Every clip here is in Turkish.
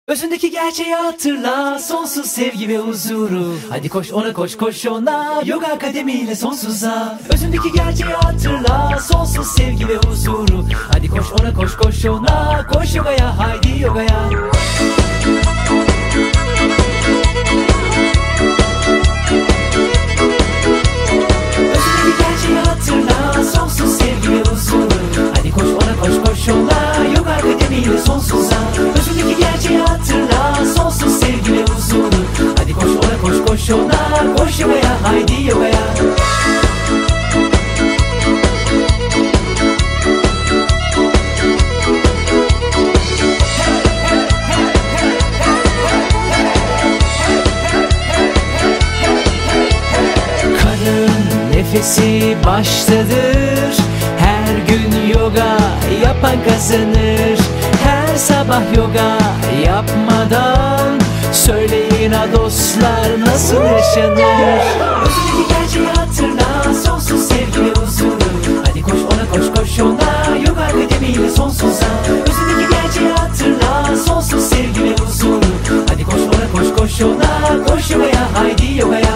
Özündeki gerçeği hatırla, sonsuz sevgi ve huzuru. Hadi koş ona, koş koş ona, Yoga Akademi ile sonsuza. Özündeki gerçeği hatırla, sonsuz sevgi ve huzuru. Hadi koş ona, koş koş ona, koş yogaya, haydi yogaya. Özündeki gerçeği hatırla, sonsuz sevgi ve huzuru. Hadi koş ona, koş koş ona, Yoga Akademi ile sonsuza. Özündeki gerçeği hatırla, sonsuz sevgi ve huzuru. Hadi koş ona, koş koş ona, koş yogaya, haydi yogaya. Karın nefesi baştadır. Her gün yoga yapan kazanır. Her sabah yoga yapmadan söyleyin ha dostlar, nasıl yaşanır? Özündeki gerçeği hatırla, sonsuz sevgi ve huzuru. Hadi koş ona, koş koş ona, Yoga Akademi ile sonsuza. Özündeki gerçeği hatırla, sonsuz sevgi ve huzuru. Hadi koş ona, koş koş ona, koş yogaya, haydi yogaya.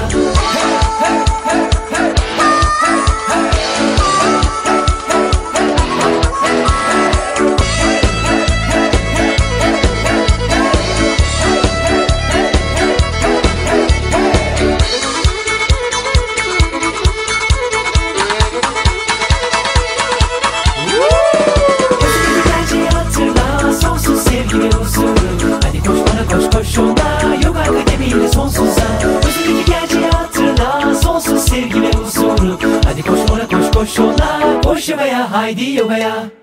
Koş ona, Yoga Akademi ile sonsuza. Özündeki gerçeği hatırla, sonsuz sevgi ve huzuru. Hadi koş ona, koş koş ona, koş yogaya, haydi yogaya.